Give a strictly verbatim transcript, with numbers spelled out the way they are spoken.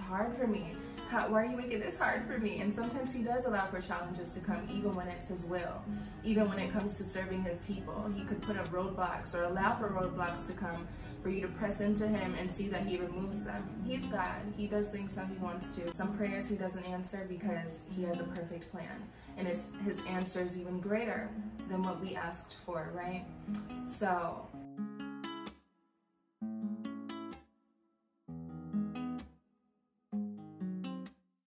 hard for me. How, why are you making this hard for me? And sometimes he does allow for challenges to come, even when it's his will. Even when it comes to serving his people, he could put up roadblocks or allow for roadblocks to come for you to press into him and see that he removes them. He's God. He does things how he wants to. Some prayers he doesn't answer because he has a perfect plan. And his, his answer is even greater than what we asked for, right? So